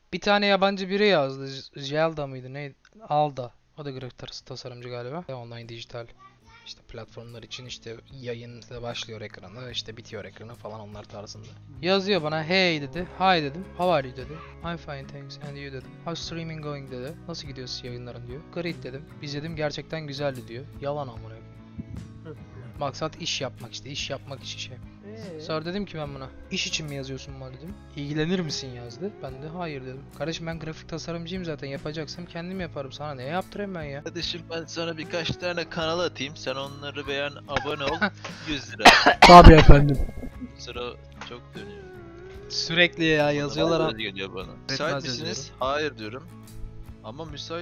Bir tane yabancı biri yazdı. Zelda mıydı neydi? Alda. O da grafik tasarımcı galiba. Online dijital işte platformlar için işte yayın işte başlıyor ekranı işte bitiyor ekranı falan onlar tarzında. Yazıyor bana hey dedi. Hi dedim. How are you dedi. I'm fine thanks and you dedim. How's streaming going dedi. Nasıl gidiyor yayınların diyor. Great dedim. Biz dedim gerçekten güzeldi diyor. Yalan amına. Maksat iş yapmak işte. İş yapmak için şey. Sonra dedim ki ben buna iş için mi yazıyorsun bana dedim. İlgilenir misin yazdı. Ben de hayır dedim. Kardeşim ben grafik tasarımcıyım zaten yapacaksam kendim yaparım. Sana ne yaptırayım ben ya? Kardeşim ben sana birkaç tane kanal atayım. Sen onları beğen, abone ol. 100 lira. Tabii efendim. Sıra çok dönüyor. Sürekli ya yazıyorlar Bana abi. geliyor bana. Etmez Müsait yazıyorum. misiniz? Hayır diyorum. Ama müsait.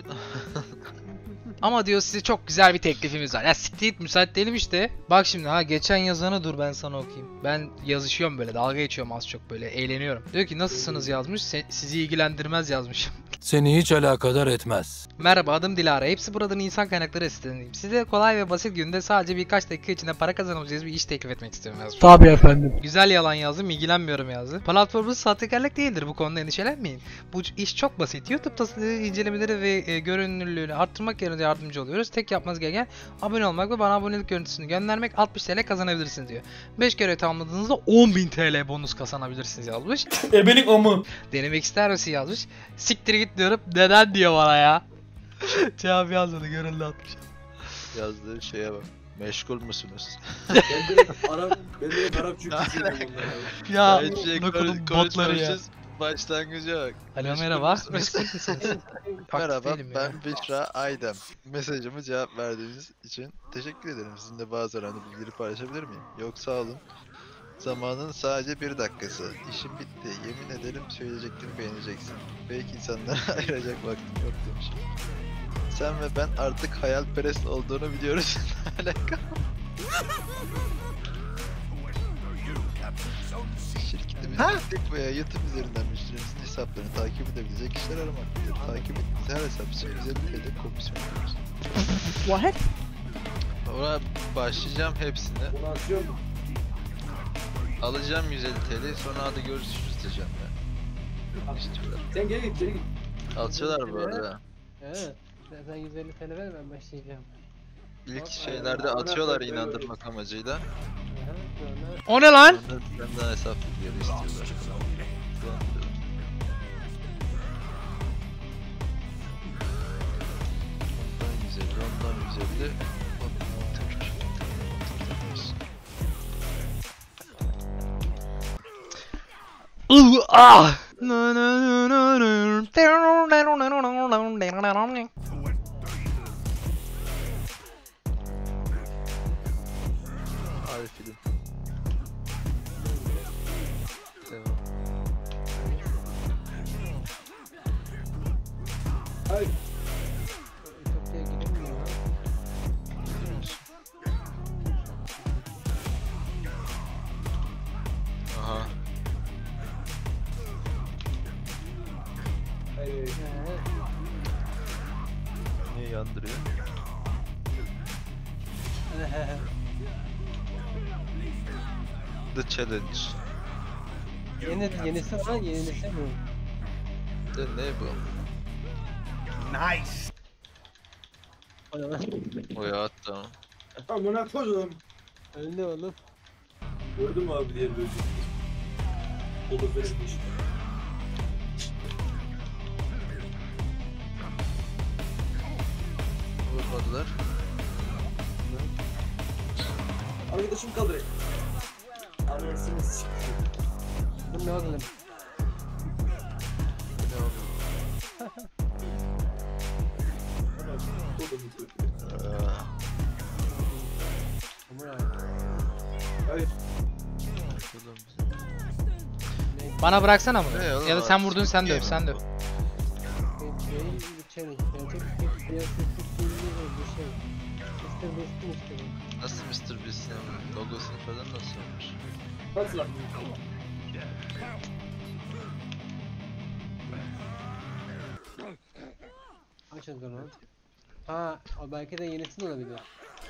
Ama diyor size çok güzel bir teklifimiz var. Ya siktir git müsait değilim işte. Bak şimdi ha geçen yazanı dur ben sana okuyayım. Ben yazışıyorum böyle dalga geçiyorum az çok böyle eğleniyorum. Diyor ki nasılsınız yazmış sizi ilgilendirmez yazmışım. Seni hiç alakadar etmez. Merhaba adım Dilara. Hepsi buradan insan kaynakları asistanıyım. Size kolay ve basit günde sadece birkaç dakika içinde para kazanabileceğiniz bir iş teklif etmek istiyorum yazmış. Tabii efendim. Güzel yalan yazdım, ilgilenmiyorum yazdı. Platformumuz sahtekarlık değildir bu konuda endişelenmeyin. Bu iş çok basit. YouTube incelemeleri ve görünürlüğünü arttırmak yerine yardımcı oluyoruz. Tek yapmanız gereken abone olmak ve bana abonelik görüntüsünü göndermek 60 TL kazanabilirsiniz diyor. 5 kere tamamladığınızda 10.000 TL bonus kazanabilirsiniz yazmış. Ebelik amı. Denemek ister misin yazmış. Siktir git diyorum. Neden diyor bana ya. Cevap yazmadı, görüldü atmış. Yazdığı şeye bak. Meşgul musunuz? Ben direkt Arap Türkçesiyim Ya Hiçbir şey nokodum botları ya. Başlangıca bak. Alo Meşgul merhaba. musunuz? Meşgul musunuz? Aktif Merhaba değilim ya. ben Büşra Aydem. Mesajıma cevap verdiğiniz için teşekkür ederim. Sizinle bazı önemli bilgileri paylaşabilir miyim? Yok sağ olun. Zamanın sadece bir dakikası. İşim bitti. Yemin ederim söyleyeceklerimi beğeneceksin. Belki insanlara ayıracak vaktim yok demişim. Sen ve ben artık hayalperest olduğunu biliyoruz. Alaka. Şirketimiz Tek veya YouTube üzerinden müşterimizin hesaplarını takip edebilecek kişiler aramaktadır. Takip ettiğiniz her hesap için 150 TL komisyon ödüyoruz. What? Ona başlayacağım hepsine. Bunu atıyor mu? Alacağım 150 TL sonra hadi görüşürüz diyeceğim ya. İstiyorlar. Sen geri git geri git. Alçılar bu arada. Evet. Sen 150 TL ver ben başlayacağım. İlk şeylerde atıyorlar inandırmak amacıyla. Aha, sonra O ne lan? Ondan benden hesap bilgileri istiyorlar. Ondan 150, ondan 150. Ah! Hadi film. Devam. Hayır. Ütopya'ya gidemiyor lan. Aha. Hayır. Niye yandırıyor? The Challenge. Yenisi var, yenisi bu. De ne bu? O ne lan? O ya hatta. Amına koydum. Öldü oğlum. Gördün mü abi diğer bölümü? Olur verilmiş. Vurmadılar. Arkadaşım kaldır. Anasını s***. Bu ne oğlum? Ne oldu? Hamur abi. Hayır. Oğlum. Bana bıraksana bunu. Ne oğlum Ya da sen abi, vurdun sen döv Game sen döv. bu. Değil bir challenge. Gelecek bir siyasetlik bir şey. Mr. Beast'in işte bu. Nasıl Mr. Beast'in logosunu falan nasıl olmuş? Nasıl lan? Aç o zaman. Ha, o belki de yenisi de olabilir.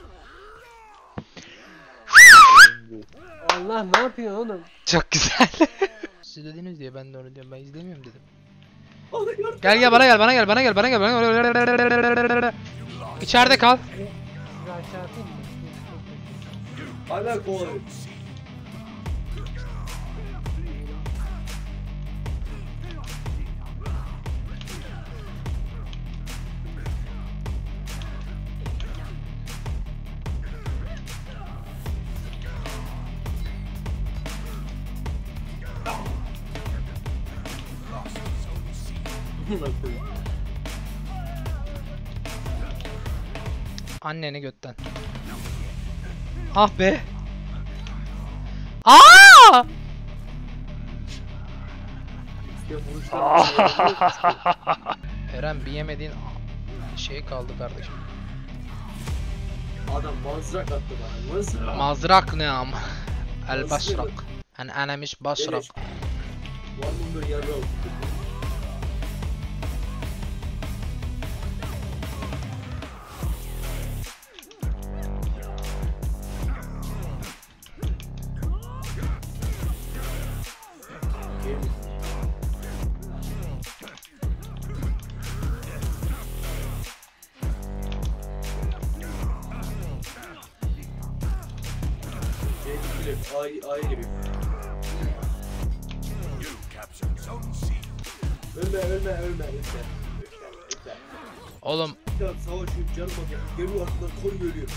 Allah ne yapıyor oğlum? Çok güzel. Siz dediniz diye ben de onu diyorum. Ben izlemiyorum dedim. Gel gel bana gel. İçeride kal. Sizi aşağı atayım mı? Hala kovalıyor. Anneni götten. Ah be. Aa! Eren bir yemediğin şey kaldı kardeşim. Adam mızrak attı bana. Mızrak. Mazrak ne ama? El basrak. Hani enemiş basrak. Var mı böyle yarı oldu? Ay giriyor. Ölme. Oğlum Bir daha savaşıyorum canım bak. Geliyor arkadan koy ölüyor.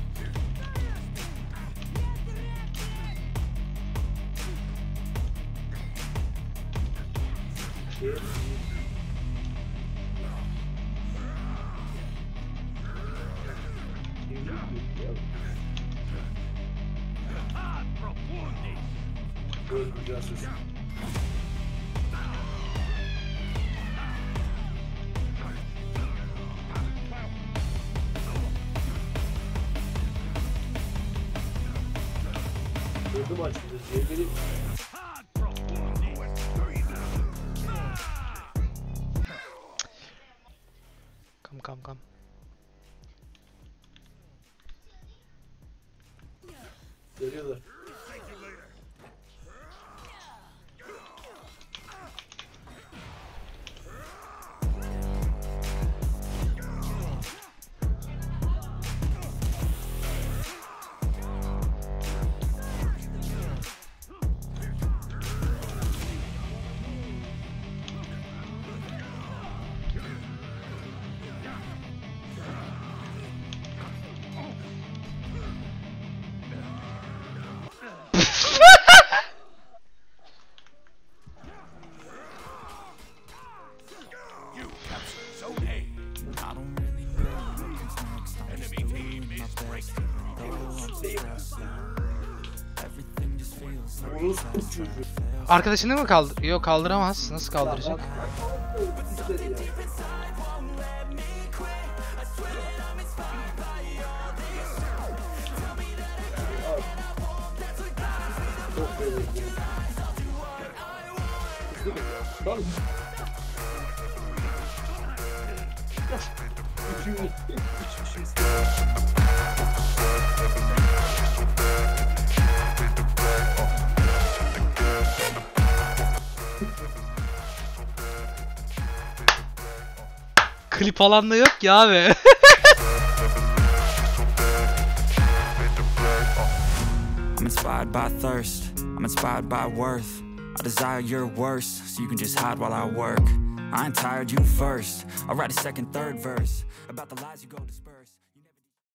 Öldüreceğiz. Öldüm açtı. Cevdeli. kam. Geliyorlar. Arkadaşını mı kaldır? Yok kaldıramaz. Nasıl kaldıracak? Klip alan da yok ya abi. I'm inspired by thirst, I'm inspired by worth. I desire your worst, so you can just hide while I work. I ain't tired, you first. I'll write a second, third verse about the lies you go disperse.